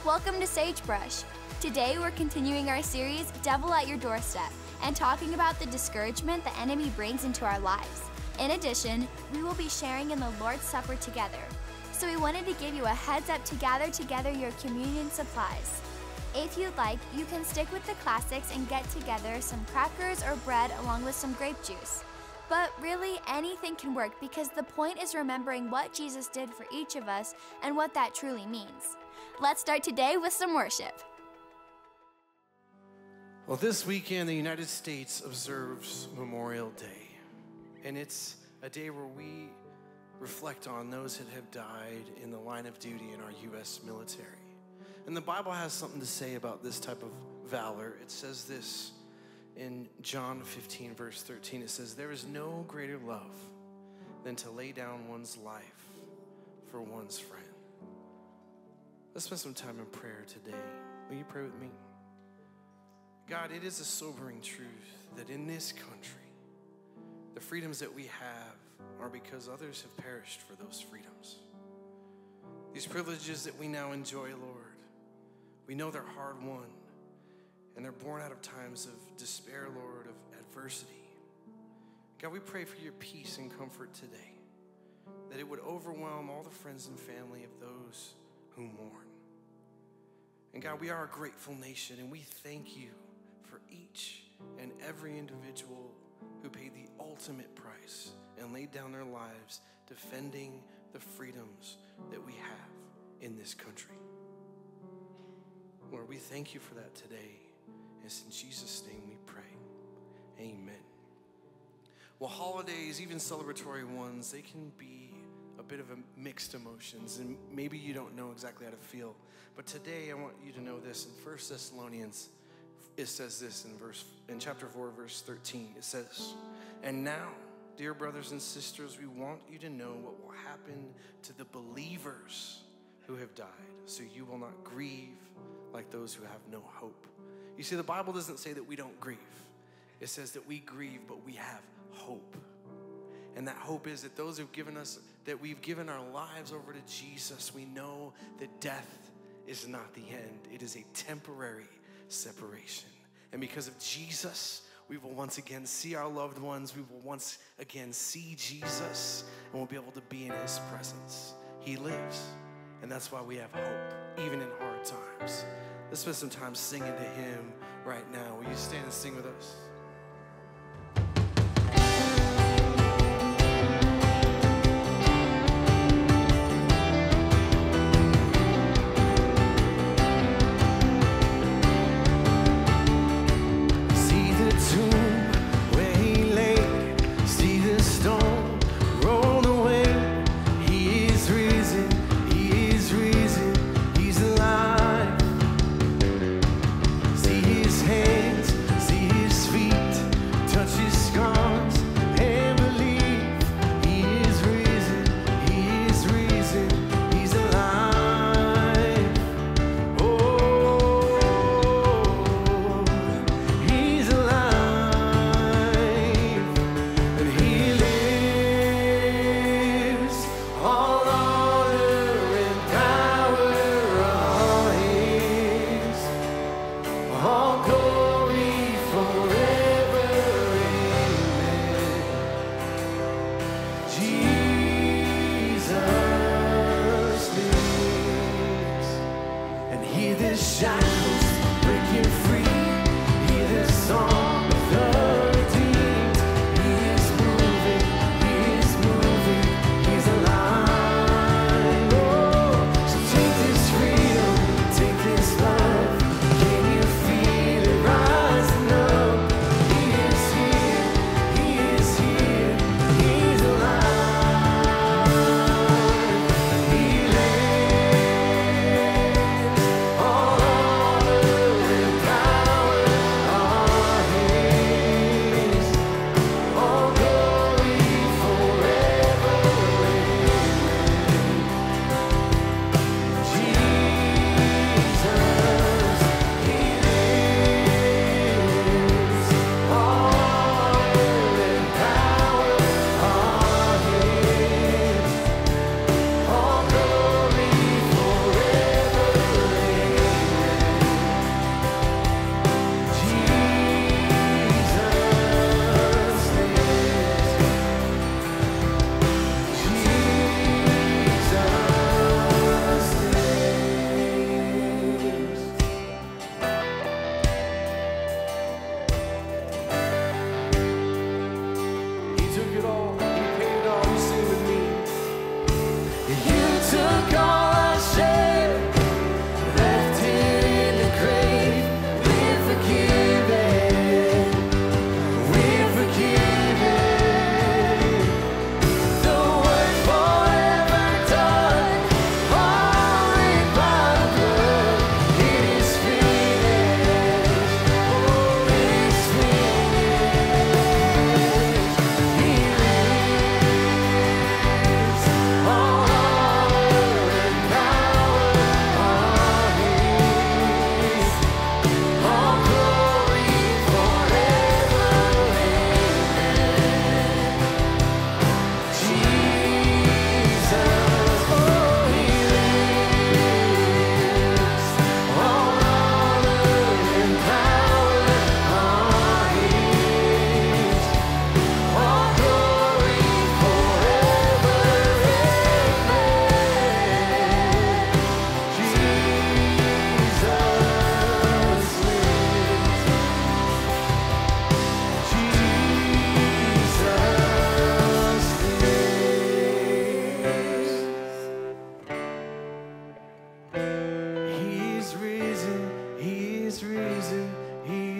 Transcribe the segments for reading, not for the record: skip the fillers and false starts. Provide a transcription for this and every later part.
Welcome to Sagebrush. Today we're continuing our series, Devil at Your Doorstep, and talking about the discouragement the enemy brings into our lives. In addition, we will be sharing in the Lord's Supper together. So we wanted to give you a heads up to gather together your communion supplies. If you'd like, you can stick with the classics and get together some crackers or bread along with some grape juice. But really, anything can work because the point is remembering what Jesus did for each of us and what that truly means. Let's start today with some worship. Well, this weekend, the United States observes Memorial Day. And it's a day where we reflect on those that have died in the line of duty in our U.S. military. And the Bible has something to say about this type of valor. It says this in John 15, verse 13. It says, "There is no greater love than to lay down one's life for one's friend." Let's spend some time in prayer today. Will you pray with me? God, it is a sobering truth that in this country, the freedoms that we have are because others have perished for those freedoms. These privileges that we now enjoy, Lord, we know they're hard won, and they're born out of times of despair, Lord, of adversity. God, we pray for your peace and comfort today, that it would overwhelm all the friends and family of those who mourn. And God, we are a grateful nation, and we thank you for each and every individual who paid the ultimate price and laid down their lives defending the freedoms that we have in this country. Lord, we thank you for that today. It's in Jesus' name we pray. Amen. Well, holidays, even celebratory ones, they can be a bit of a mixed emotions, and maybe you don't know exactly how to feel. But today I want you to know this. In 1 Thessalonians, it says this in chapter 4, verse 13. It says, "And now, dear brothers and sisters, we want you to know what will happen to the believers who have died, so you will not grieve like those who have no hope." You see, the Bible doesn't say that we don't grieve. It says that we grieve, but we have hope. And that hope is that those who've given us, that we've given our lives over to Jesus, we know that death is not the end. It is a temporary separation. And because of Jesus, we will once again see our loved ones. We will once again see Jesus, and we'll be able to be in his presence. He lives, and that's why we have hope, even in hard times. Let's spend some time singing to him right now. Will you stand and sing with us?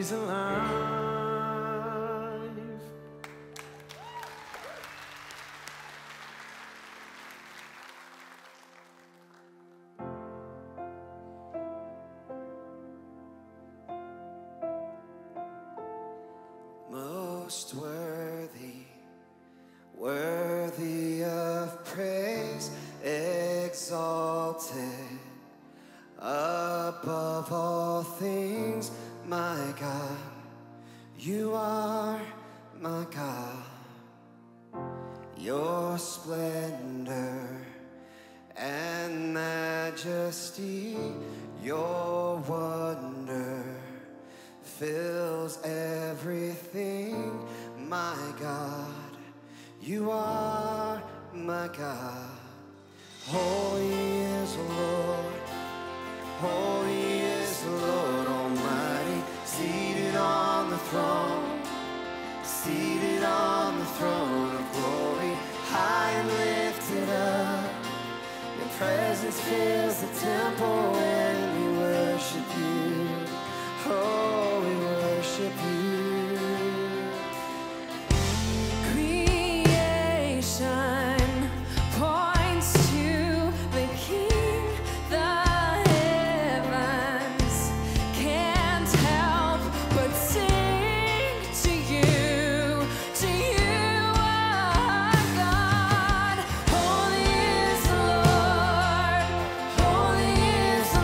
He's alive. Most worthy, worthy of praise, exalted above all things, my God, you are my God. Your splendor and majesty, your wonder fills everything, my God, you are my God. Holy is the Lord, holy is the Lord Almighty, seated on the throne, seated on the throne of glory, high and lifted up. Your presence fills the temple and we worship you. Oh, we worship you. Creation points to the King. The heavens can't help but sing to you, our God. Holy is the Lord, holy is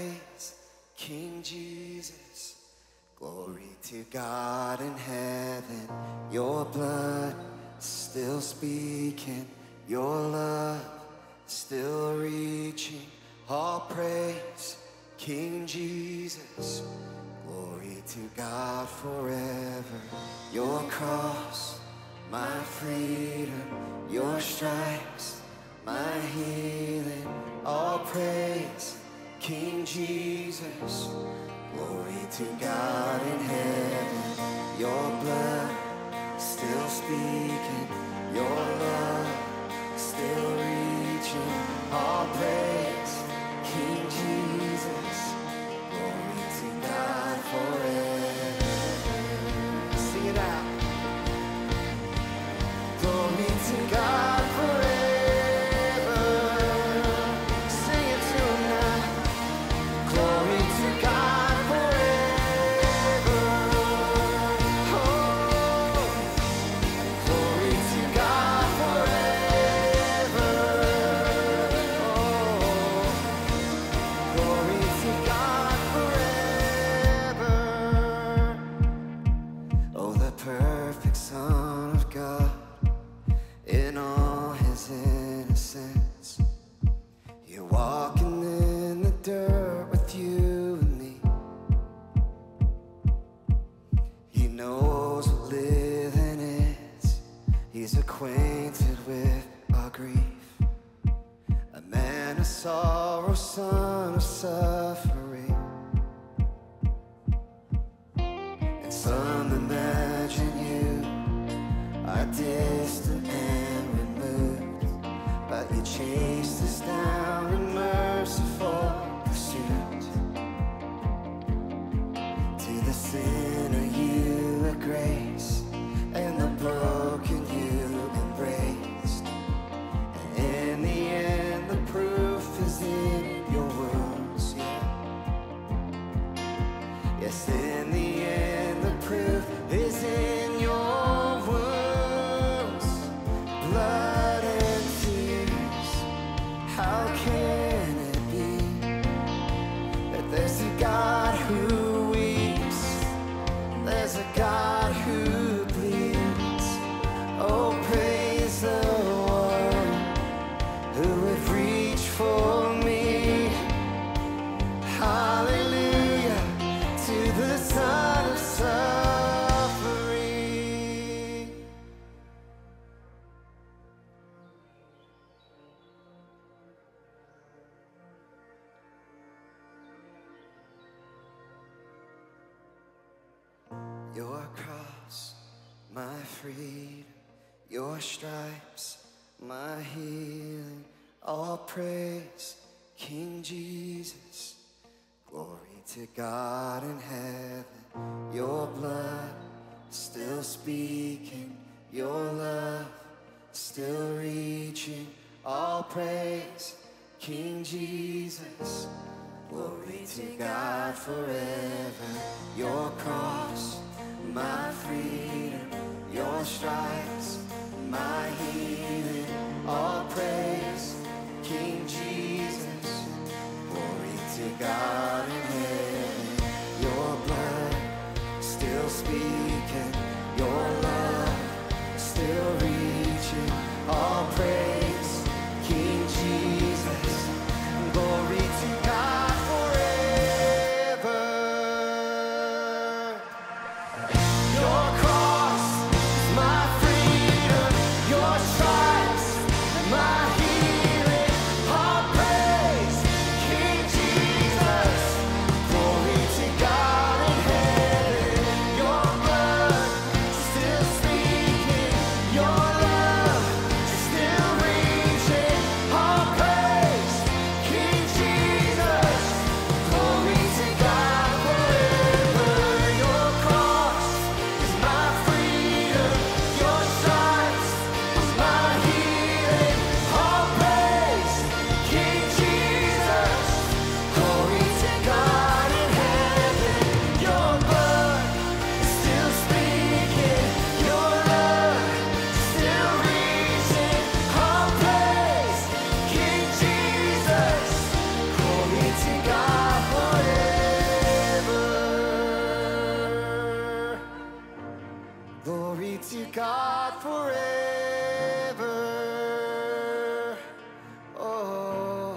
praise, King Jesus. Glory to God in heaven, your blood still speaking, your love still reaching. All praise, King Jesus. Glory to God forever. Your cross, my freedom, your stripes, my healing. All praise, King Jesus. Glory to God in heaven. Your blood still speaking, your love still reaching. All praise, King Jesus. Glory to God forever. Sing it out. Glory to God forever. Sing it to him now. Glory to God forever. Oh, glory to God forever. Oh, glory to God forever. Oh, the perfect Son of God. In all his innocence, you're walking in the dirt with you and me. He knows what living is. He's acquainted with our grief. A man of sorrow, son of suffering. And some imagine you are distant and removed, but you chased us down in merciful pursuit. To the sinner you are grace, and the broken you embraced. And in the end the proof is in your wounds, yes, in the end the proof is in your wounds. Blood and tears, how can it be that there's a God who weeps, there's a God who bleeds? Oh, praise the one who would reach for me. Hallelujah to the Son of suffering. Your cross, my freedom, your stripes, my healing. All praise, King Jesus. Glory to God in heaven. Your blood still speaking, your love still reaching. All praise, King Jesus. Glory to God forever. Your cross, my freedom, your stripes, my healing. All praise, King Jesus. Glory to God in heaven. Your blood still speaking, your love still reaching. All praise, King Jesus. Glory to God forever. Your cross, my freedom, your stripes, my healing. All praise, King Jesus. Glory to God in heaven. Your blood still speaking, your love forever. Oh,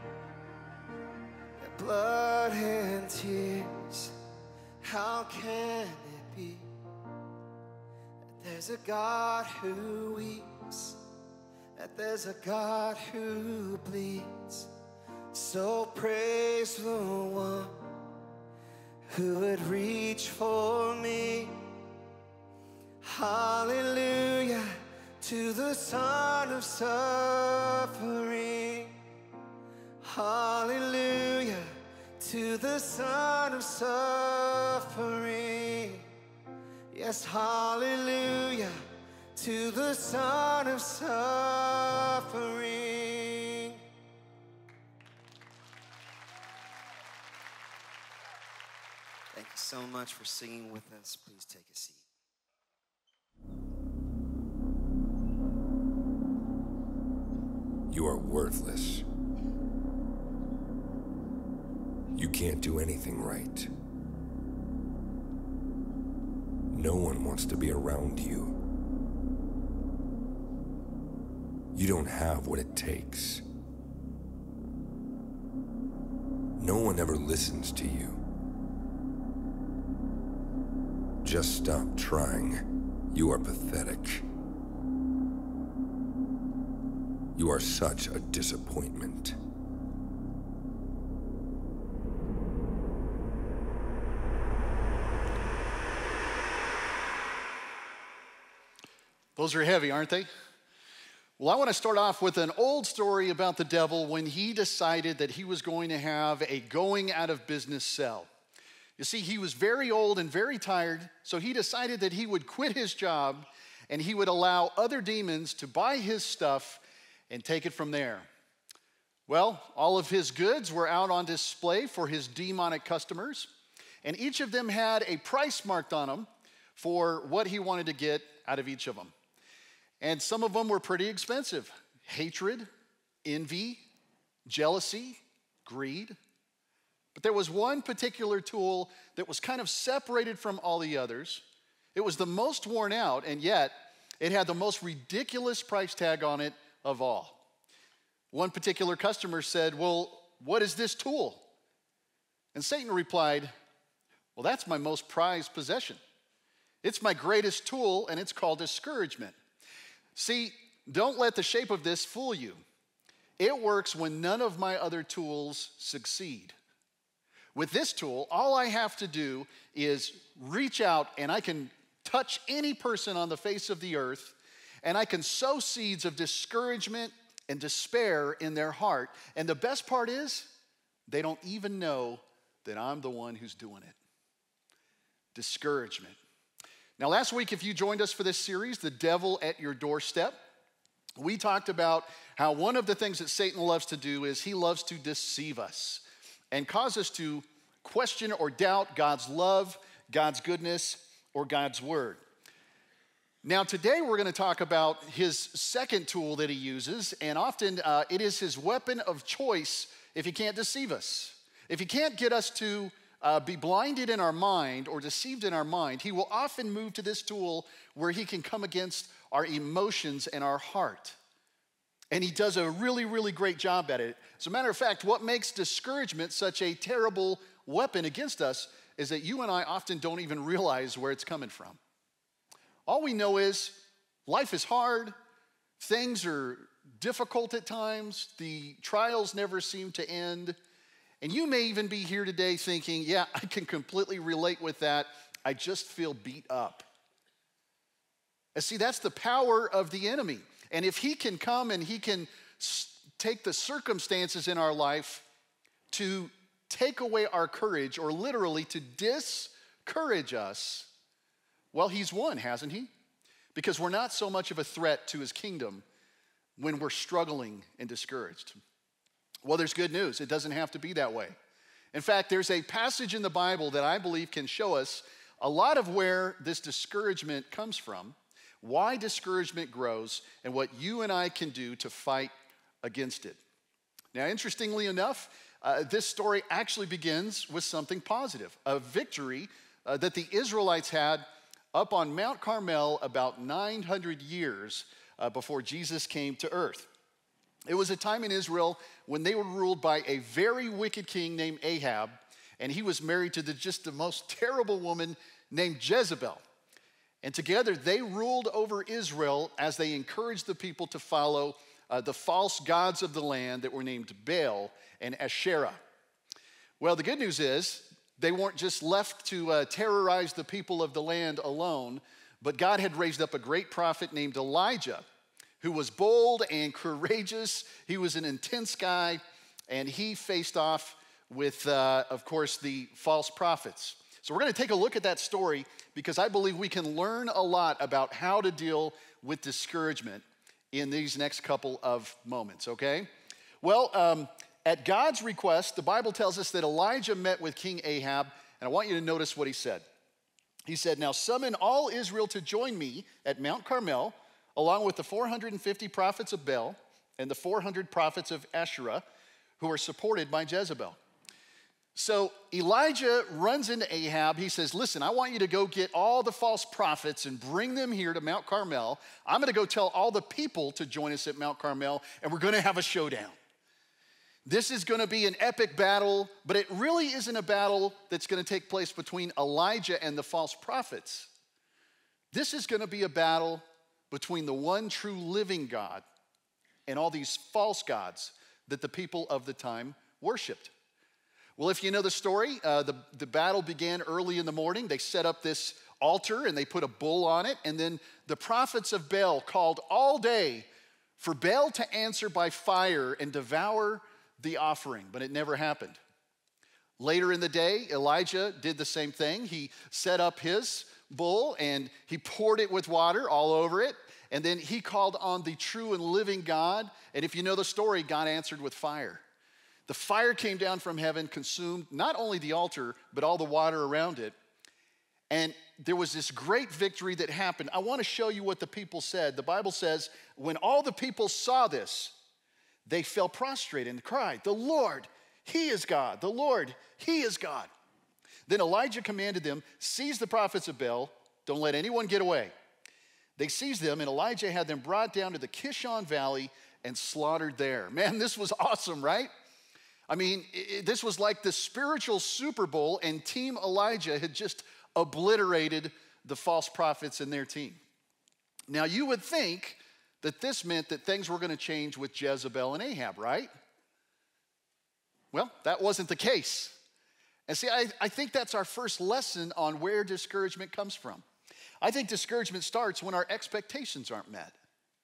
blood and tears, how can it be that there's a God who weeps, that there's a God who bleeds? So praise the one who would reach for me. Hallelujah to the Son of suffering. Hallelujah to the Son of suffering. Yes, hallelujah to the Son of suffering. Thank you so much for singing with us. Please take a seat. You are worthless. You can't do anything right. No one wants to be around you. You don't have what it takes. No one ever listens to you. Just stop trying. You are pathetic. You are such a disappointment. Those are heavy, aren't they? Well, I want to start off with an old story about the devil when he decided that he was going to have a going out of business cell. You see, he was very old and very tired, so he decided that he would quit his job and he would allow other demons to buy his stuff and take it from there. Well, all of his goods were out on display for his demonic customers, and each of them had a price marked on them for what he wanted to get out of each of them. And some of them were pretty expensive. Hatred, envy, jealousy, greed. But there was one particular tool that was kind of separated from all the others. It was the most worn out, and yet it had the most ridiculous price tag on it of all. One particular customer said, "Well, what is this tool?" And Satan replied, "Well, that's my most prized possession. It's my greatest tool, and it's called discouragement. See, don't let the shape of this fool you. It works when none of my other tools succeed. With this tool, all I have to do is reach out, and I can touch any person on the face of the earth, and I can sow seeds of discouragement and despair in their heart. And the best part is, they don't even know that I'm the one who's doing it." Discouragement. Now, last week, if you joined us for this series, The Devil at Your Doorstep, we talked about how one of the things that Satan loves to do is he loves to deceive us and cause us to question or doubt God's love, God's goodness, or God's word. Now, today we're going to talk about his second tool that he uses, and often it is his weapon of choice if he can't deceive us. If he can't get us to be blinded in our mind or deceived in our mind, he will often move to this tool where he can come against our emotions and our heart. And he does a really, really great job at it. As a matter of fact, what makes discouragement such a terrible weapon against us is that you and I often don't even realize where it's coming from. All we know is life is hard, things are difficult at times, the trials never seem to end, and you may even be here today thinking, "Yeah, I can completely relate with that. I just feel beat up." And see, that's the power of the enemy. And if he can come and he can take the circumstances in our life to take away our courage, or literally to discourage us, well, he's won, hasn't he? Because we're not so much of a threat to his kingdom when we're struggling and discouraged. Well, there's good news. It doesn't have to be that way. In fact, there's a passage in the Bible that I believe can show us a lot of where this discouragement comes from, why discouragement grows, and what you and I can do to fight against it. Now, interestingly enough, this story actually begins with something positive, a victory that the Israelites had up on Mount Carmel about 900 years before Jesus came to earth. It was a time in Israel when they were ruled by a very wicked king named Ahab, and he was married to just the most terrible woman named Jezebel. And together they ruled over Israel as they encouraged the people to follow the false gods of the land that were named Baal and Asherah. Well, the good news is they weren't just left to terrorize the people of the land alone, but God had raised up a great prophet named Elijah, who was bold and courageous. He was an intense guy, and he faced off with, of course, the false prophets. So we're going to take a look at that story because I believe we can learn a lot about how to deal with discouragement in these next couple of moments, okay? Well, at God's request, the Bible tells us that Elijah met with King Ahab, and I want you to notice what he said. He said, "Now summon all Israel to join me at Mount Carmel, along with the 450 prophets of Baal and the 400 prophets of Asherah, who are supported by Jezebel." So Elijah runs into Ahab. He says, "Listen, I want you to go get all the false prophets and bring them here to Mount Carmel. I'm going to go tell all the people to join us at Mount Carmel, and we're going to have a showdown. This is going to be an epic battle, but it really isn't a battle that's going to take place between Elijah and the false prophets. This is going to be a battle between the one true living God and all these false gods that the people of the time worshiped." Well, if you know the story, the battle began early in the morning. They set up this altar and they put a bull on it. And then the prophets of Baal called all day for Baal to answer by fire and devour the offering, but it never happened. Later in the day, Elijah did the same thing. He set up his bull and he poured it with water all over it. And then he called on the true and living God. And if you know the story, God answered with fire. The fire came down from heaven, consumed not only the altar, but all the water around it. And there was this great victory that happened. I want to show you what the people said. The Bible says, when all the people saw this, they fell prostrate and cried, "The Lord, He is God. The Lord, He is God." Then Elijah commanded them, "Seize the prophets of Baal. Don't let anyone get away." They seized them, and Elijah had them brought down to the Kishon Valley and slaughtered there. Man, this was awesome, right? I mean, this was like the spiritual Super Bowl, and Team Elijah had just obliterated the false prophets and their team. Now, you would think that this meant that things were going to change with Jezebel and Ahab, right? Well, that wasn't the case. And see, I think that's our first lesson on where discouragement comes from. I think discouragement starts when our expectations aren't met.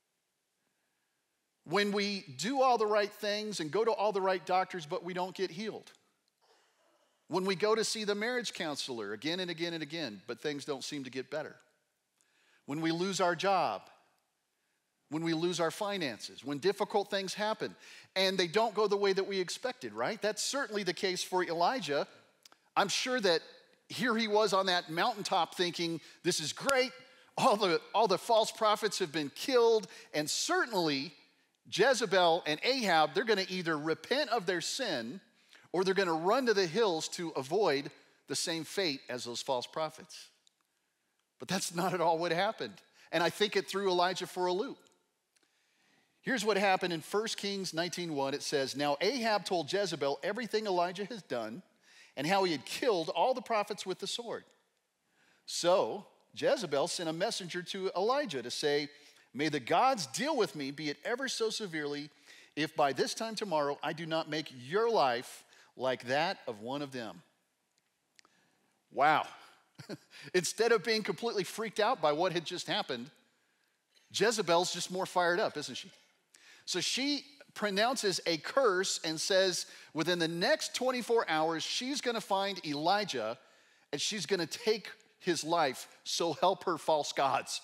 When we do all the right things and go to all the right doctors, but we don't get healed. When we go to see the marriage counselor again and again and again, but things don't seem to get better. When we lose our job. When we lose our finances. When difficult things happen and they don't go the way that we expected, right? That's certainly the case for Elijah. I'm sure that here he was on that mountaintop thinking, this is great. All the false prophets have been killed, and certainly Jezebel and Ahab, they're going to either repent of their sin or they're going to run to the hills to avoid the same fate as those false prophets. But that's not at all what happened. And I think it threw Elijah for a loop. Here's what happened in 1 Kings 19:1. It says, "Now Ahab told Jezebel everything Elijah has done and how he had killed all the prophets with the sword. So Jezebel sent a messenger to Elijah to say, 'May the gods deal with me, be it ever so severely, if by this time tomorrow I do not make your life like that of one of them.'" Wow. Instead of being completely freaked out by what had just happened, Jezebel's just more fired up, isn't she? So she pronounces a curse and says within the next 24 hours, she's going to find Elijah and she's going to take his life, so help her false gods.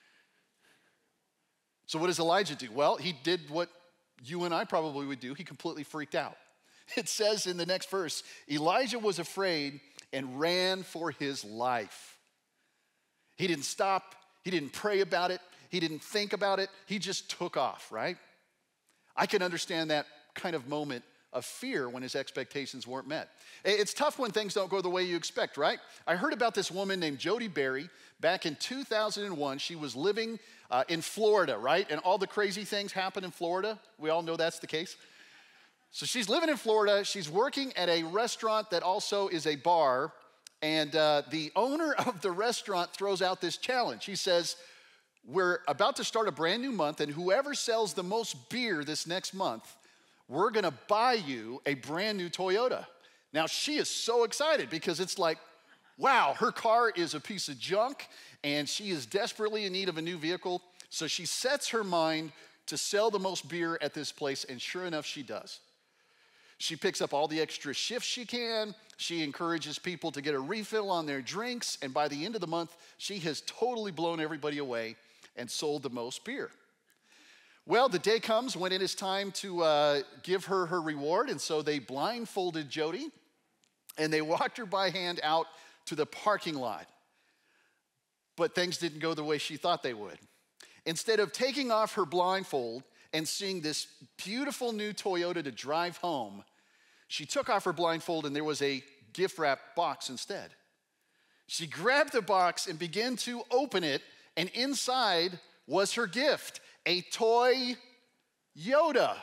So what does Elijah do? Well, he did what you and I probably would do. He completely freaked out. It says in the next verse, Elijah was afraid and ran for his life. He didn't stop. He didn't pray about it. He didn't think about it. He just took off, right? I can understand that kind of moment of fear when his expectations weren't met. It's tough when things don't go the way you expect, right? I heard about this woman named Jody Berry back in 2001. She was living in Florida, right? And all the crazy things happen in Florida. We all know that's the case. So she's living in Florida. She's working at a restaurant that also is a bar. And the owner of the restaurant throws out this challenge. He says, we're about to start a brand new month, and whoever sells the most beer this next month, we're gonna buy you a brand new Toyota. Now, she is so excited because it's like, wow, her car is a piece of junk, and she is desperately in need of a new vehicle. So she sets her mind to sell the most beer at this place, and sure enough, she does. She picks up all the extra shifts she can. She encourages people to get a refill on their drinks, and by the end of the month, she has totally blown everybody away and sold the most beer. Well, the day comes when it is time to give her her reward, and so they blindfolded Jody, and they walked her by hand out to the parking lot. But things didn't go the way she thought they would. Instead of taking off her blindfold and seeing this beautiful new Toyota to drive home, she took off her blindfold and there was a gift wrap box instead. She grabbed the box and began to open it, and inside was her gift, a toy Yoda.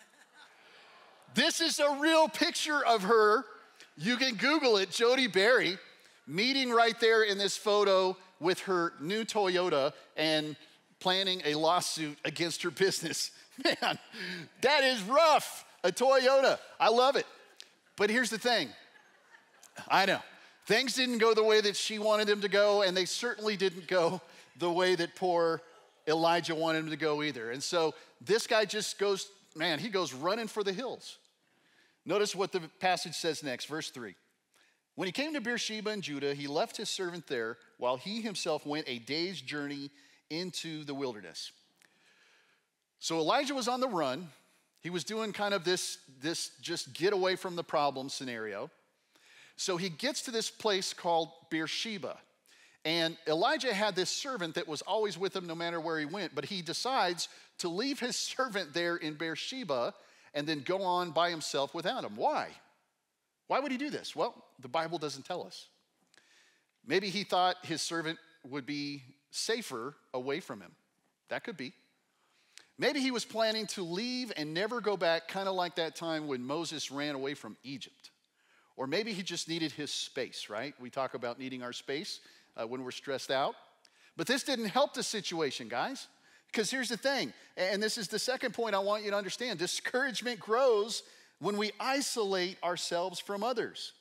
This is a real picture of her. You can Google it, Jody Berry, meeting right there in this photo with her new Toyota and planning a lawsuit against her business. Man, that is rough, a Toyota. I love it. But here's the thing. I know, things didn't go the way that she wanted them to go, and they certainly didn't go the way that poor Elijah wanted him to go either. And so this guy just goes, man, he goes running for the hills. Notice what the passage says next, verse 3. When he came to Beersheba in Judah, he left his servant there while he himself went a day's journey into the wilderness. So Elijah was on the run. He was doing kind of this just get away from the problem scenario. So he gets to this place called Beersheba. And Elijah had this servant that was always with him no matter where he went, but he decides to leave his servant there in Beersheba and then go on by himself without him. Why? Why would he do this? Well, the Bible doesn't tell us. Maybe he thought his servant would be safer away from him. That could be. Maybe he was planning to leave and never go back, kind of like that time when Moses ran away from Egypt. Or maybe he just needed his space, right? We talk about needing our space when we're stressed out. But this didn't help the situation, guys. Because here's the thing, and this is the second point I want you to understand. Discouragement grows when we isolate ourselves from others.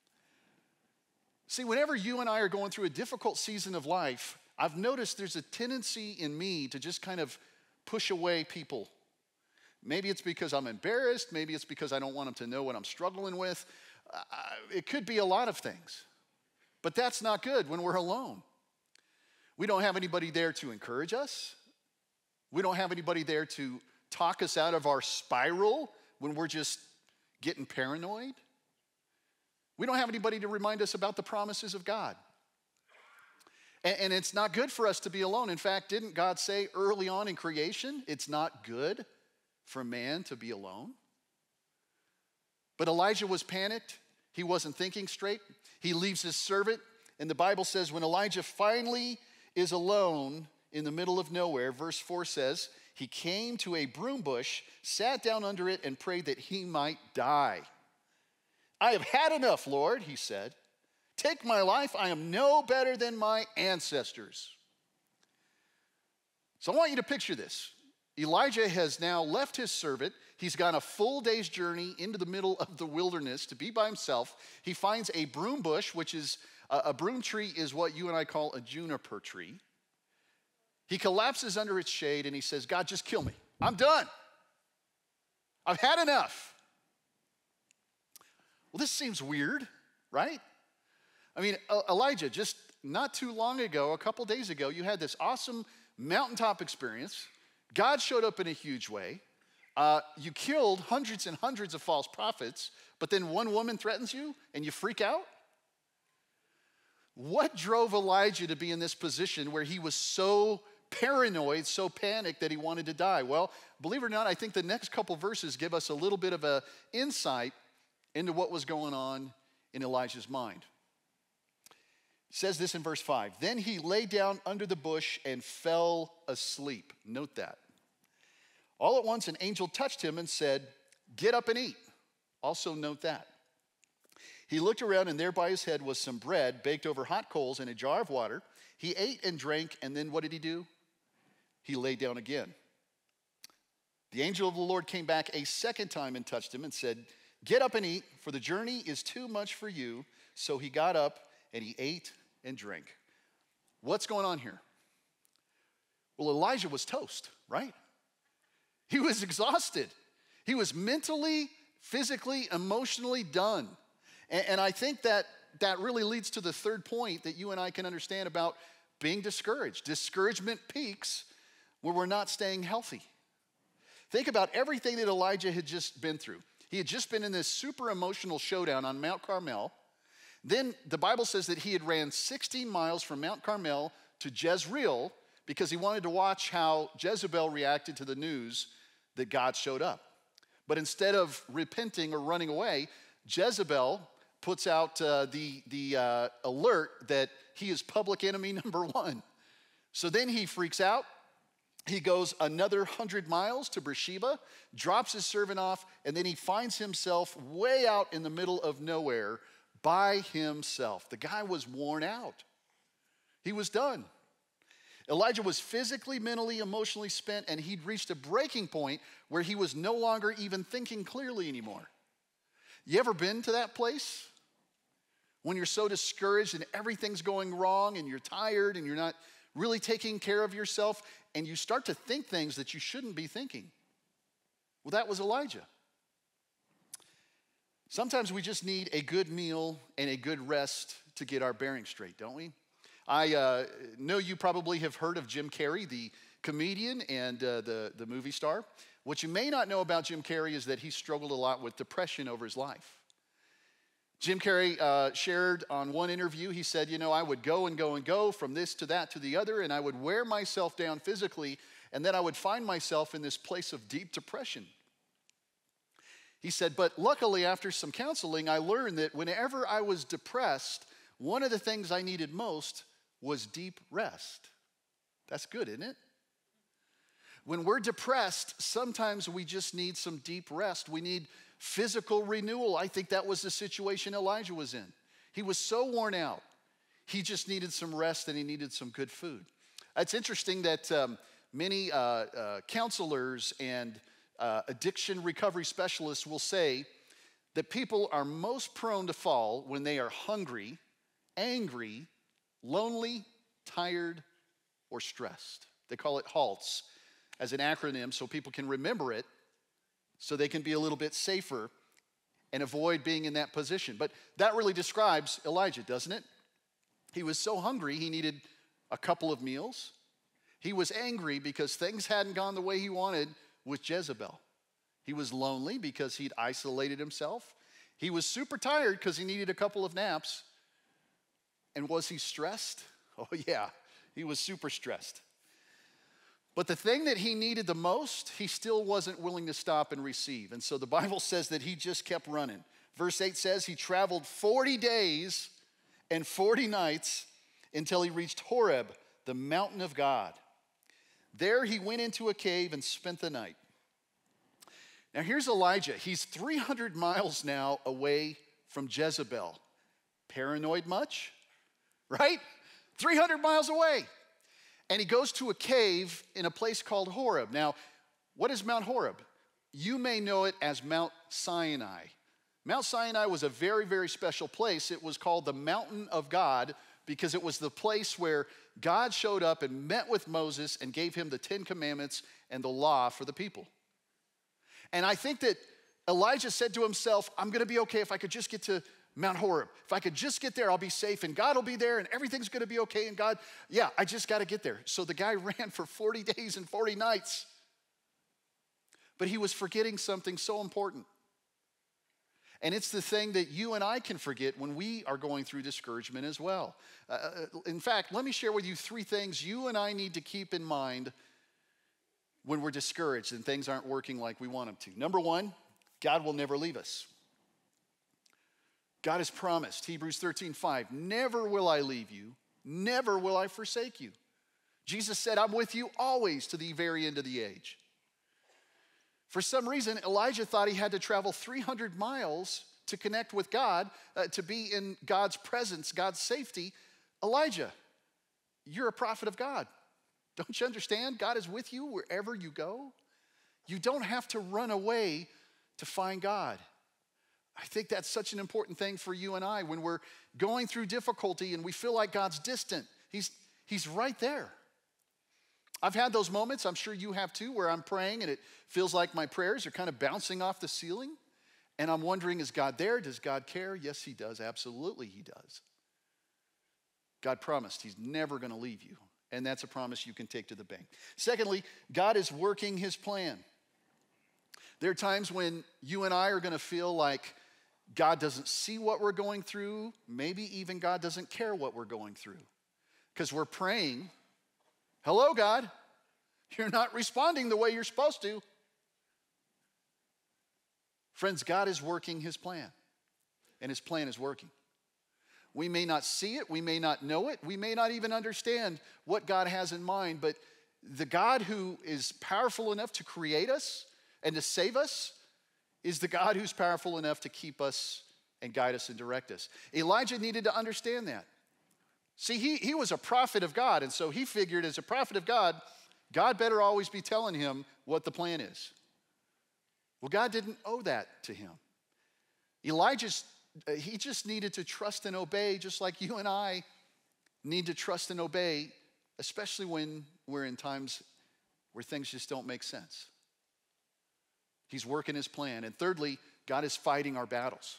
See, whenever you and I are going through a difficult season of life, I've noticed there's a tendency in me to just kind of push away people. Maybe it's because I'm embarrassed. Maybe it's because I don't want them to know what I'm struggling with. It could be a lot of things. But that's not good when we're alone. We don't have anybody there to encourage us. We don't have anybody there to talk us out of our spiral when we're just getting paranoid. We don't have anybody to remind us about the promises of God. And it's not good for us to be alone. In fact, didn't God say early on in creation, it's not good for man to be alone? But Elijah was panicked. He wasn't thinking straight. He leaves his servant. And the Bible says when Elijah finally is alone in the middle of nowhere, verse 4 says, he came to a broom bush, sat down under it, and prayed that he might die. I have had enough, Lord, he said. Take my life. I am no better than my ancestors. So I want you to picture this. Elijah has now left his servant. He's gone a full day's journey into the middle of the wilderness to be by himself. He finds a broom bush, which is a broom tree is what you and I call a juniper tree. He collapses under its shade and he says, God, just kill me. I'm done. I've had enough. Well, this seems weird, right? I mean, Elijah, just not too long ago, a couple days ago, you had this awesome mountaintop experience. God showed up in a huge way. You killed hundreds and hundreds of false prophets, but then one woman threatens you and you freak out? What drove Elijah to be in this position where he was so paranoid, so panicked that he wanted to die. Well, believe it or not, I think the next couple verses give us a little bit of an insight into what was going on in Elijah's mind. It says this in verse 5. Then he lay down under the bush and fell asleep. Note that. All at once an angel touched him and said, "Get up and eat." Also note that. He looked around, and there by his head was some bread baked over hot coals and a jar of water. He ate and drank, and then what did he do? He lay down again. The angel of the Lord came back a second time and touched him and said, "Get up and eat, for the journey is too much for you." So he got up and he ate and drank. What's going on here? Well, Elijah was toast, right? He was exhausted. He was mentally, physically, emotionally done. And I think that really leads to the third point that you and I can understand about being discouraged. Discouragement peaks where we're not staying healthy. Think about everything that Elijah had just been through. He had just been in this super emotional showdown on Mount Carmel. Then the Bible says that he had ran 16 miles from Mount Carmel to Jezreel because he wanted to watch how Jezebel reacted to the news that God showed up. But instead of repenting or running away, Jezebel puts out the alert that he is public enemy number one. So then he freaks out. He goes another 100 miles to Beersheba, drops his servant off, and then he finds himself way out in the middle of nowhere by himself. The guy was worn out. He was done. Elijah was physically, mentally, emotionally spent, and he'd reached a breaking point where he was no longer even thinking clearly anymore. You ever been to that place? When you're so discouraged and everything's going wrong and you're tired and you're not really taking care of yourself and you start to think things that you shouldn't be thinking. Well, that was Elijah. Sometimes we just need a good meal and a good rest to get our bearings straight, don't we? I know you probably have heard of Jim Carrey, the comedian and the movie star. What you may not know about Jim Carrey is that he struggled a lot with depression over his life. Jim Carrey shared on one interview, he said, I would go and go and go from this to that to the other, and I would wear myself down physically, and then I would find myself in this place of deep depression. He said, but luckily after some counseling, I learned that whenever I was depressed, one of the things I needed most was deep rest. That's good, isn't it? When we're depressed, sometimes we just need some deep rest. We need physical renewal. I think that was the situation Elijah was in. He was so worn out. He just needed some rest and he needed some good food. It's interesting that many counselors and addiction recovery specialists will say that people are most prone to fall when they are hungry, angry, lonely, tired, or stressed. They call it HALTS as an acronym so people can remember it so they can be a little bit safer and avoid being in that position. But that really describes Elijah, doesn't it? He was so hungry he needed a couple of meals. He was angry because things hadn't gone the way he wanted with Jezebel. He was lonely because he'd isolated himself. He was super tired because he needed a couple of naps. And was he stressed? Oh yeah, he was super stressed. But the thing that he needed the most, he still wasn't willing to stop and receive. And so the Bible says that he just kept running. Verse 8 says he traveled 40 days and 40 nights until he reached Horeb, the mountain of God. There he went into a cave and spent the night. Now here's Elijah. He's 300 miles now away from Jezebel. Paranoid much? Right? 300 miles away. And he goes to a cave in a place called Horeb. Now, what is Mount Horeb? You may know it as Mount Sinai. Mount Sinai was a very, very special place. It was called the Mountain of God because it was the place where God showed up and met with Moses and gave him the 10 Commandments and the law for the people. And I think that Elijah said to himself, I'm going to be okay if I could just get to Mount Horeb. If I could just get there, I'll be safe and God will be there and everything's going to be okay. And God, yeah, I just got to get there. So the guy ran for 40 days and 40 nights. But he was forgetting something so important. And it's the thing that you and I can forget when we are going through discouragement as well. In fact, let me share with you 3 things you and I need to keep in mind when we're discouraged and things aren't working like we want them to. Number 1, God will never leave us. God has promised, Hebrews 13:5, never will I leave you, never will I forsake you. Jesus said, I'm with you always to the very end of the age. For some reason, Elijah thought he had to travel 300 miles to connect with God, to be in God's presence, God's safety. Elijah, you're a prophet of God. Don't you understand? God is with you wherever you go. You don't have to run away to find God. I think that's such an important thing for you and I when we're going through difficulty and we feel like God's distant. He's right there. I've had those moments, I'm sure you have too, where I'm praying and it feels like my prayers are kind of bouncing off the ceiling. And I'm wondering, is God there? Does God care? Yes, he does. Absolutely, he does. God promised he's never going to leave you. And that's a promise you can take to the bank. Secondly, God is working his plan. There are times when you and I are going to feel like God doesn't see what we're going through. Maybe even God doesn't care what we're going through. Because we're praying, hello, God, you're not responding the way you're supposed to. Friends, God is working his plan, and his plan is working. We may not see it, we may not know it, we may not even understand what God has in mind, but the God who is powerful enough to create us and to save us is the God who's powerful enough to keep us and guide us and direct us. Elijah needed to understand that. See, he was a prophet of God, and so he figured as a prophet of God, God better always be telling him what the plan is. Well, God didn't owe that to him. He just needed to trust and obey, just like you and I need to trust and obey, especially when we're in times where things just don't make sense. He's working his plan. And thirdly, God is fighting our battles.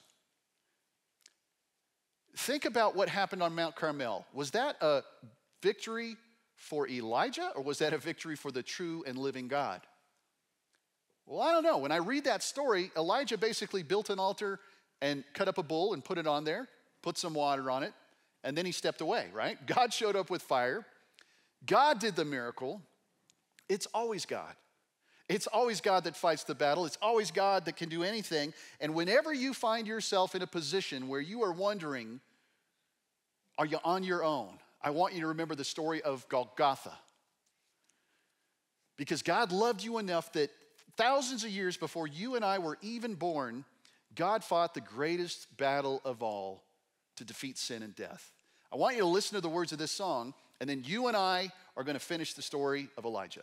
Think about what happened on Mount Carmel. Was that a victory for Elijah, or was that a victory for the true and living God? Well, I don't know. When I read that story, Elijah basically built an altar and cut up a bull and put it on there, put some water on it, and then he stepped away, right? God showed up with fire. God did the miracle. It's always God. It's always God that fights the battle. It's always God that can do anything. And whenever you find yourself in a position where you are wondering, are you on your own? I want you to remember the story of Golgotha. Because God loved you enough that thousands of years before you and I were even born, God fought the greatest battle of all to defeat sin and death. I want you to listen to the words of this song, and then you and I are going to finish the story of Elijah.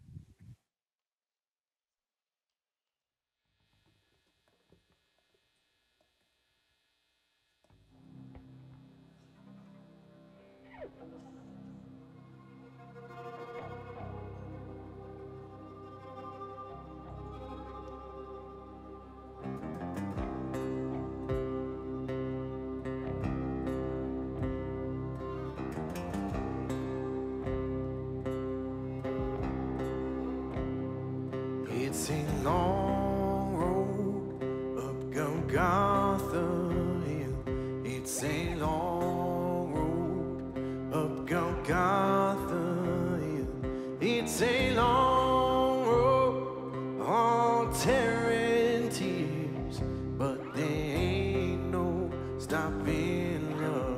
It's a long road up Golgotha Hill. It's a long road up Golgotha Hill. It's a long road, all terror and tears, but there ain't no stopping love.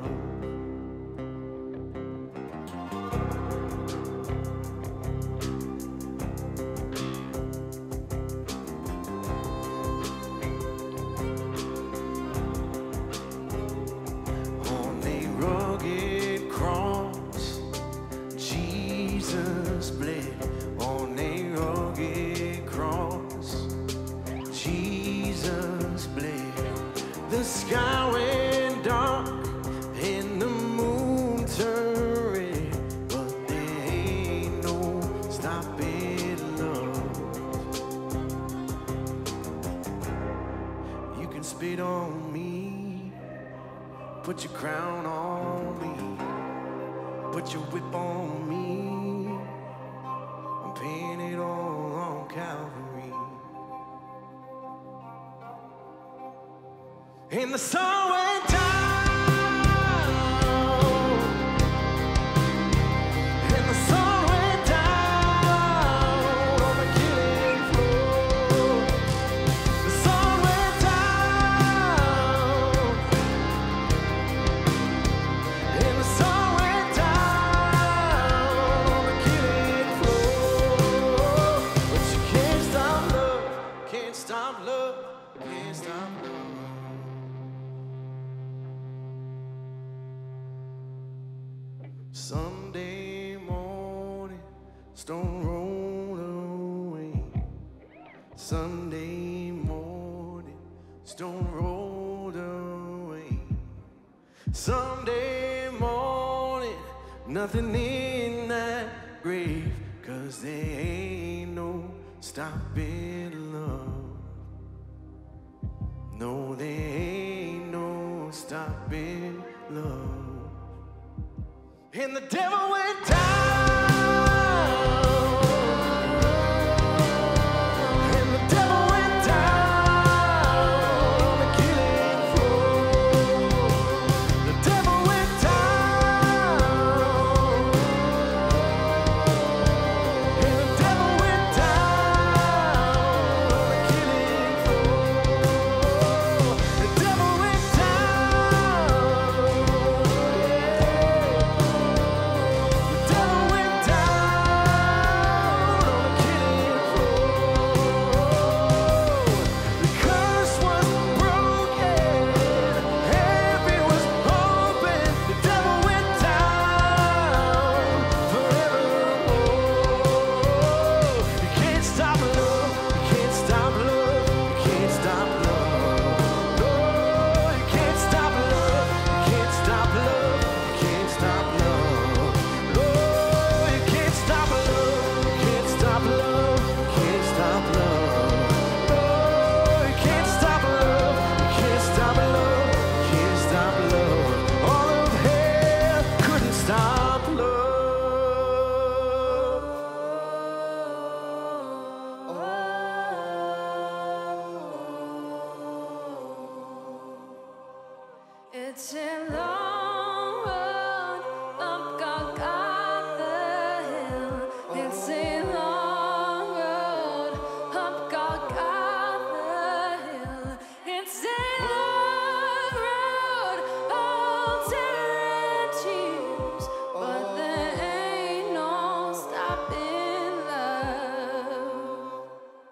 The sky went dark and the moon turned red, but there ain't no stopping love. You can spit on me, put your crown on me, put your whip on me, I'm paying it all on Calvary. and the sun went down, and the sun went down on the killing floor. The sun went down, and the sun went down on the killing floor. But you can't stop love, can't stop love, can't stop love. Sunday morning, stone rolled away. Sunday morning, stone rolled away. Sunday morning, nothing in that grave, 'cause there ain't no stopping love. No, there ain't no stopping love. And the devil went down, and the devil went down on the killing floor. The devil went down, and the devil went down on the killing floor. The devil went down, the devil went down on the killing floor. The curse was broken, heaven was open. The devil went down forevermore. You can't stop love, you can't stop love, you can't stop love. No, you can't stop love, you can't stop love, you can't stop love. No, you can't stop love, you can't stop love, you can't stop love. No, you can't stop love, you can't stop love, you can't stop love. All of hell couldn't stop love. It's a long road up Golgotha Hill. It's a long road up Golgotha Hill. It's a long road of terror and tears, but there ain't no stopping love.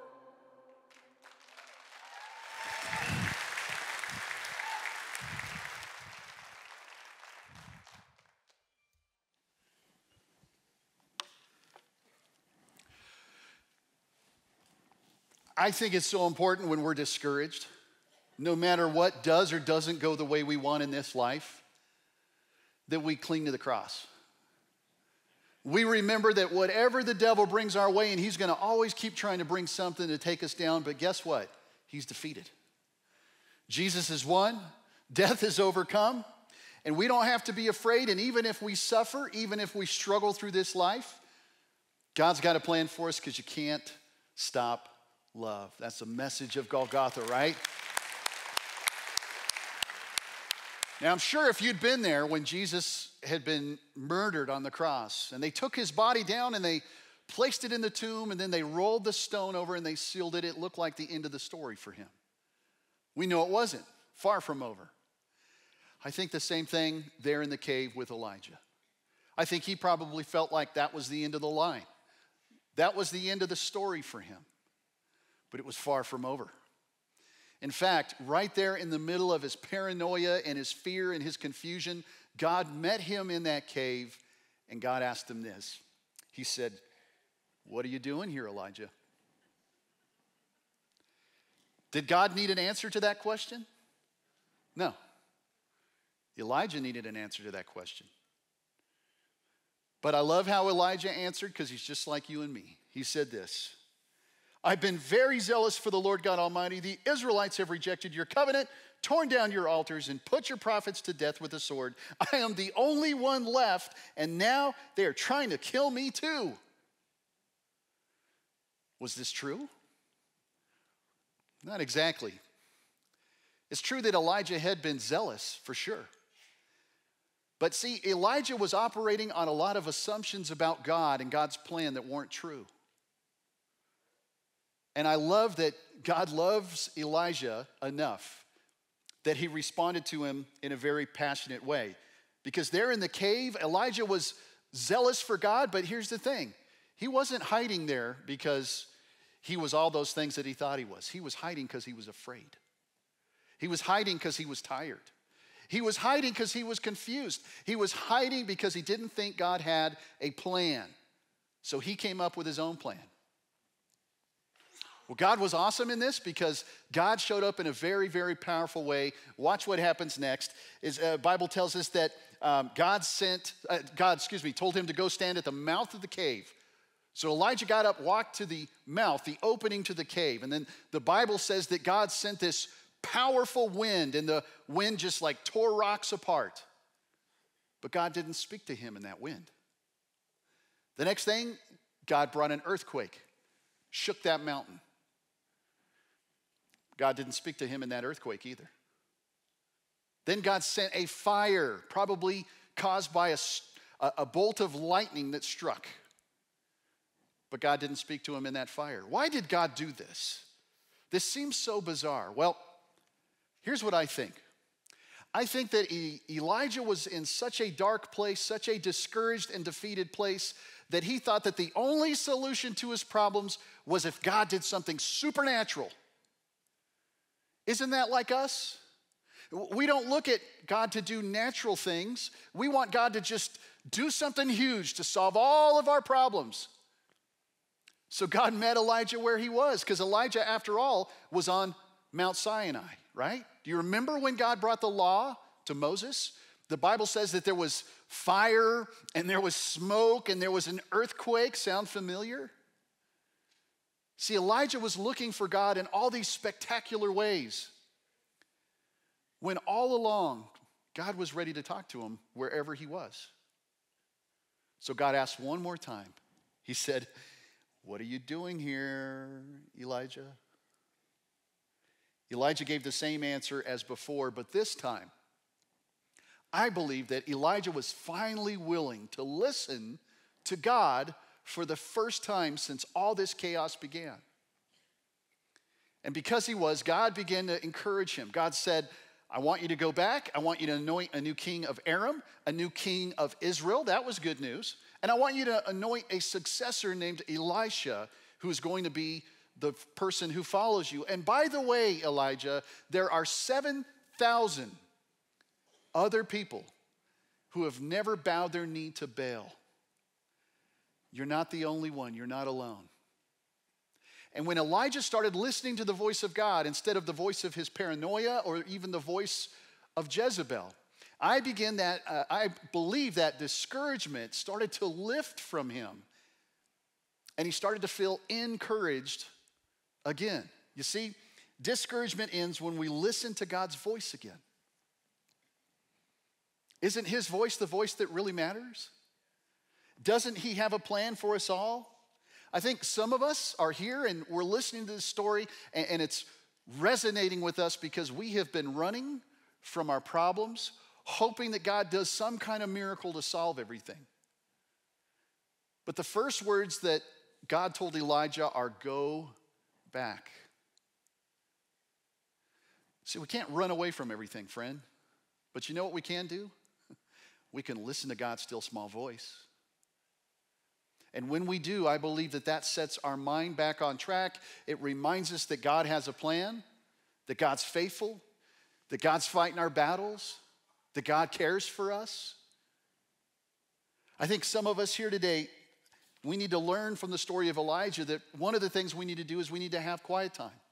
I think it's so important when we're discouraged, no matter what does or doesn't go the way we want in this life, that we cling to the cross. We remember that whatever the devil brings our way, and he's going to always keep trying to bring something to take us down, but guess what? He's defeated. Jesus has won, death is overcome, and we don't have to be afraid. And even if we suffer, even if we struggle through this life, God's got a plan for us, because you can't stop love. That's the message of Golgotha, right? Now, I'm sure if you'd been there when Jesus had been murdered on the cross, and they took his body down and they placed it in the tomb, and then they rolled the stone over and they sealed it, it looked like the end of the story for him. We know it wasn't. Far from over. I think the same thing there in the cave with Elijah. I think he probably felt like that was the end of the line. That was the end of the story for him. But it was far from over. In fact, right there in the middle of his paranoia and his fear and his confusion, God met him in that cave, and God asked him this. He said, "What are you doing here, Elijah?" Did God need an answer to that question? No. Elijah needed an answer to that question. But I love how Elijah answered, because he's just like you and me. He said this: "I've been very zealous for the Lord God Almighty. The Israelites have rejected your covenant, torn down your altars, and put your prophets to death with the sword. I am the only one left, and now they are trying to kill me too." Was this true? Not exactly. It's true that Elijah had been zealous, for sure. But see, Elijah was operating on a lot of assumptions about God and God's plan that weren't true. And I love that God loves Elijah enough that he responded to him in a very passionate way. Because there in the cave, Elijah was zealous for God, but here's the thing. He wasn't hiding there because he was all those things that he thought he was. He was hiding because he was afraid. He was hiding because he was tired. He was hiding because he was confused. He was hiding because he didn't think God had a plan. So he came up with his own plan. Well, God was awesome in this because God showed up in a very, very powerful way. Watch what happens next. Bible tells us that God told him to go stand at the mouth of the cave. So Elijah got up, walked to the mouth, the opening to the cave. And then the Bible says that God sent this powerful wind, and the wind just like tore rocks apart. But God didn't speak to him in that wind. The next thing, God brought an earthquake, shook that mountain. God didn't speak to him in that earthquake either. Then God sent a fire, probably caused by a bolt of lightning that struck. But God didn't speak to him in that fire. Why did God do this? This seems so bizarre. Well, here's what I think. I think that Elijah was in such a dark place, such a discouraged and defeated place, that he thought that the only solution to his problems was if God did something supernatural. Isn't that like us? We don't look at God to do natural things. We want God to just do something huge to solve all of our problems. So God met Elijah where he was, because Elijah, after all, was on Mount Sinai, right? Do you remember when God brought the law to Moses? The Bible says that there was fire and there was smoke and there was an earthquake. Sound familiar? See, Elijah was looking for God in all these spectacular ways, when all along, God was ready to talk to him wherever he was. So God asked one more time. He said, "What are you doing here, Elijah?" Elijah gave the same answer as before, but this time, I believe that Elijah was finally willing to listen to God for the first time since all this chaos began. And because he was, God began to encourage him. God said, "I want you to go back. I want you to anoint a new king of Aram, a new king of Israel." That was good news. "And I want you to anoint a successor named Elisha, who is going to be the person who follows you. And by the way, Elijah, there are 7,000 other people who have never bowed their knee to Baal. You're not the only one. You're not alone." And when Elijah started listening to the voice of God instead of the voice of his paranoia or even the voice of Jezebel, I believe that discouragement started to lift from him. And he started to feel encouraged again. You see, discouragement ends when we listen to God's voice again. Isn't his voice the voice that really matters? Doesn't he have a plan for us all? I think some of us are here and we're listening to this story and it's resonating with us because we have been running from our problems, hoping that God does some kind of miracle to solve everything. But the first words that God told Elijah are, "Go back." See, we can't run away from everything, friend. But you know what we can do? We can listen to God's still small voice. And when we do, I believe that that sets our mind back on track. It reminds us that God has a plan, that God's faithful, that God's fighting our battles, that God cares for us. I think some of us here today, we need to learn from the story of Elijah that one of the things we need to do is we need to have quiet time.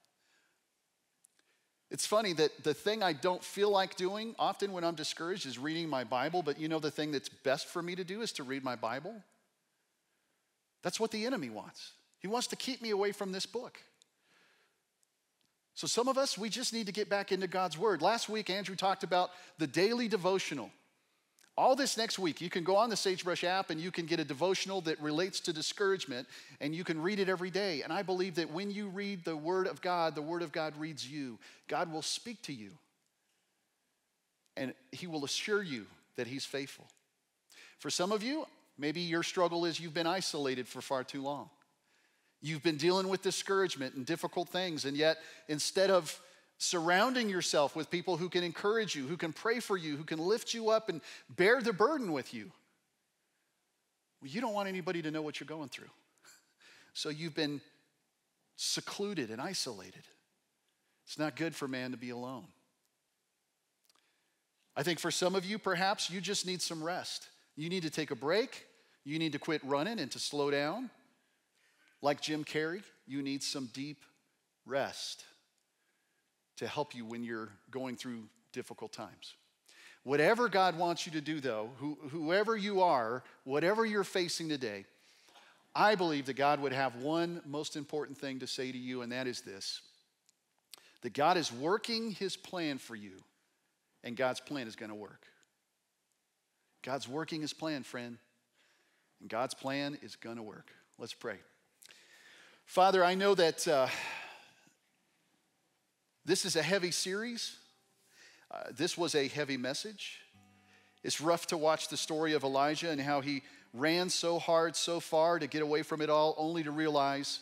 It's funny that the thing I don't feel like doing often when I'm discouraged is reading my Bible, but you know the thing that's best for me to do is to read my Bible. That's what the enemy wants. He wants to keep me away from this book. So some of us, we just need to get back into God's word. Last week, Andrew talked about the daily devotional. All this next week, you can go on the Sagebrush app and you can get a devotional that relates to discouragement and you can read it every day. And I believe that when you read the word of God reads you. God will speak to you and he will assure you that he's faithful. For some of you, maybe your struggle is you've been isolated for far too long. You've been dealing with discouragement and difficult things, and yet instead of surrounding yourself with people who can encourage you, who can pray for you, who can lift you up and bear the burden with you, well, you don't want anybody to know what you're going through. So you've been secluded and isolated. It's not good for man to be alone. I think for some of you, perhaps you just need some rest. You need to take a break. You need to quit running and to slow down. Like Jim Carrey, you need some deep rest to help you when you're going through difficult times. Whatever God wants you to do, though, whoever you are, whatever you're facing today, I believe that God would have one most important thing to say to you, and that is this: that God is working his plan for you, and God's plan is going to work. God's working his plan, friend, and God's plan is going to work. Let's pray. Father, I know that this is a heavy series. This was a heavy message. It's rough to watch the story of Elijah and how he ran so hard, so far to get away from it all, only to realize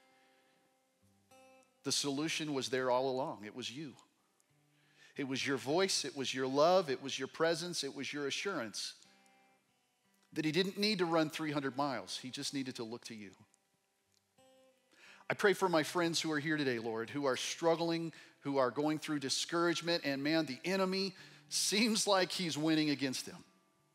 the solution was there all along. It was you. It was your voice, it was your love, it was your presence, it was your assurance that he didn't need to run 300 miles. He just needed to look to you. I pray for my friends who are here today, Lord, who are struggling, who are going through discouragement, and man, the enemy seems like he's winning against them.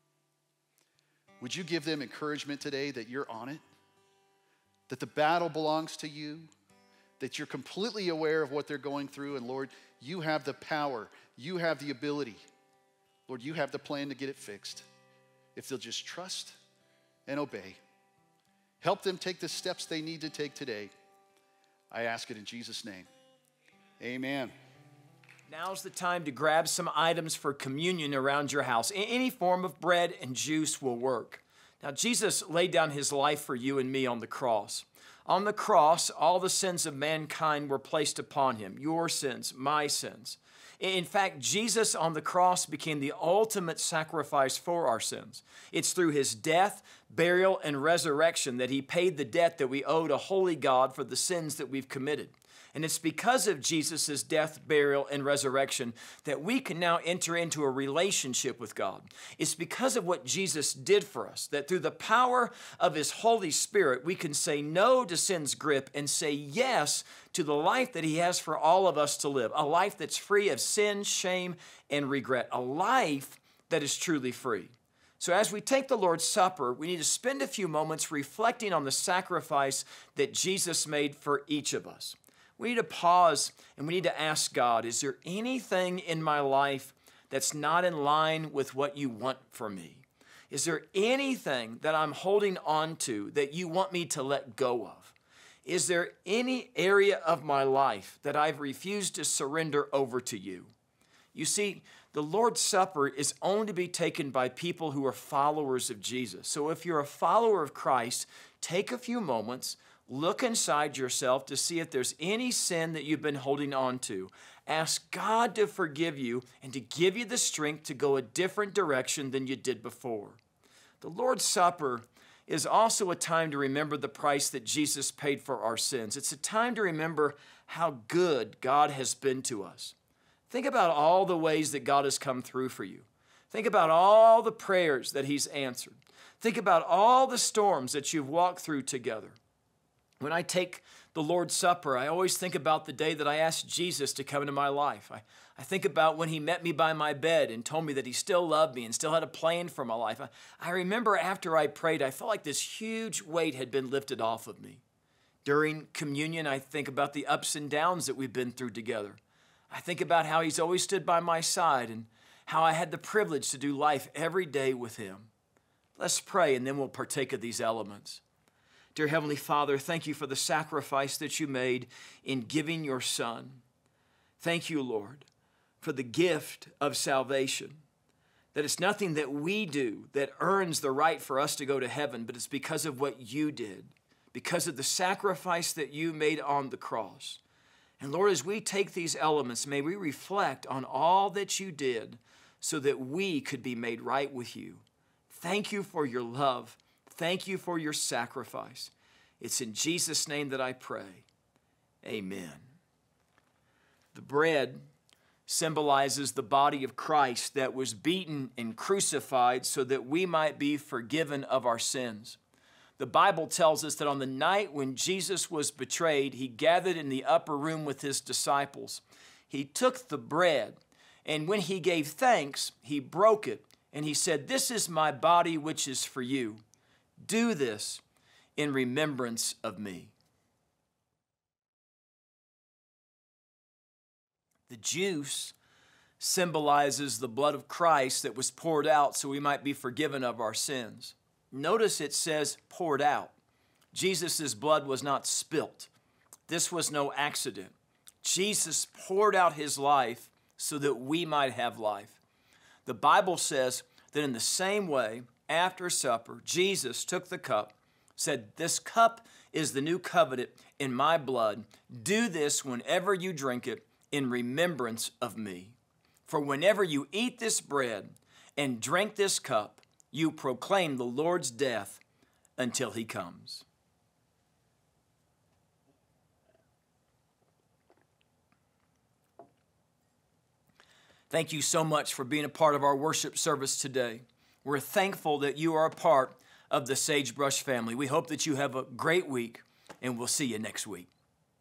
Would you give them encouragement today that you're on it, that the battle belongs to you, that you're completely aware of what they're going through, and Lord, you have the power, you have the ability. Lord, you have the plan to get it fixed. If they'll just trust and obey. Help them take the steps they need to take today. I ask it in Jesus' name. Amen. Now's the time to grab some items for communion around your house. Any form of bread and juice will work. Now, Jesus laid down his life for you and me on the cross. On the cross, all the sins of mankind were placed upon him. Your sins, my sins. In fact, Jesus on the cross became the ultimate sacrifice for our sins. It's through his death, burial, and resurrection that he paid the debt that we owed a holy God for the sins that we've committed. And it's because of Jesus' death, burial, and resurrection that we can now enter into a relationship with God. It's because of what Jesus did for us that through the power of his Holy Spirit, we can say no to sin's grip and say yes to the life that he has for all of us to live. A life that's free of sin, shame, and regret. A life that is truly free. So as we take the Lord's Supper, we need to spend a few moments reflecting on the sacrifice that Jesus made for each of us. We need to pause and we need to ask God, is there anything in my life that's not in line with what you want for me? Is there anything that I'm holding on to that you want me to let go of? Is there any area of my life that I've refused to surrender over to you? You see, the Lord's Supper is only to be taken by people who are followers of Jesus. So if you're a follower of Christ, take a few moments, look inside yourself to see if there's any sin that you've been holding on to. Ask God to forgive you and to give you the strength to go a different direction than you did before. The Lord's Supper is also a time to remember the price that Jesus paid for our sins. It's a time to remember how good God has been to us. Think about all the ways that God has come through for you. Think about all the prayers that he's answered. Think about all the storms that you've walked through together. When I take the Lord's Supper, I always think about the day that I asked Jesus to come into my life. I think about when he met me by my bed and told me that he still loved me and still had a plan for my life. I remember after I prayed, I felt like this huge weight had been lifted off of me. During communion, I think about the ups and downs that we've been through together. I think about how he's always stood by my side and how I had the privilege to do life every day with him. Let's pray and then we'll partake of these elements. Dear Heavenly Father, thank you for the sacrifice that you made in giving your Son. Thank you, Lord, for the gift of salvation. That it's nothing that we do that earns the right for us to go to heaven, but it's because of what you did, because of the sacrifice that you made on the cross. And Lord, as we take these elements, may we reflect on all that you did so that we could be made right with you. Thank you for your love. Thank you for your sacrifice. It's in Jesus' name that I pray. Amen. The bread symbolizes the body of Christ that was beaten and crucified so that we might be forgiven of our sins. The Bible tells us that on the night when Jesus was betrayed, he gathered in the upper room with his disciples. He took the bread, and when he gave thanks, he broke it, and he said, "This is my body which is for you. Do this in remembrance of me." The juice symbolizes the blood of Christ that was poured out so we might be forgiven of our sins. Notice it says poured out. Jesus' blood was not spilt. This was no accident. Jesus poured out his life so that we might have life. The Bible says that in the same way, after supper, Jesus took the cup, said, "This cup is the new covenant in my blood. Do this whenever you drink it in remembrance of me. For whenever you eat this bread and drink this cup, you proclaim the Lord's death until he comes." Thank you so much for being a part of our worship service today. We're thankful that you are a part of the Sagebrush family. We hope that you have a great week, and we'll see you next week.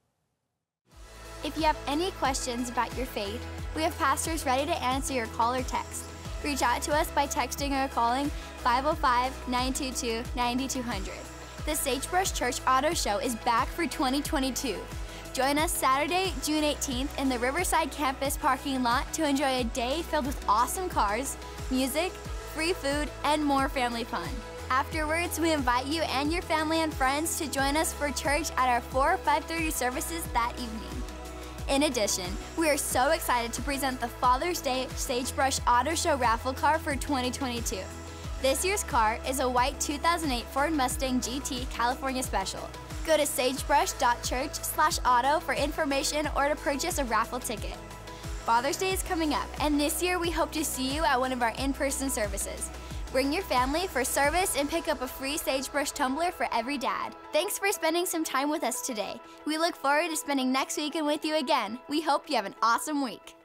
If you have any questions about your faith, we have pastors ready to answer your call or text. Reach out to us by texting or calling 505-922-9200. The Sagebrush Church Auto Show is back for 2022. Join us Saturday, June 18th in the Riverside Campus parking lot to enjoy a day filled with awesome cars, music, free food, and more family fun. Afterwards, we invite you and your family and friends to join us for church at our 4 or 5:30 services that evening. In addition, we are so excited to present the Father's Day Sagebrush Auto Show raffle car for 2022. This year's car is a white 2008 Ford Mustang GT California Special. Go to sagebrush.church/auto for information or to purchase a raffle ticket. Father's Day is coming up, and this year we hope to see you at one of our in-person services. Bring your family for service and pick up a free Sagebrush tumbler for every dad. Thanks for spending some time with us today. We look forward to spending next weekend with you again. We hope you have an awesome week.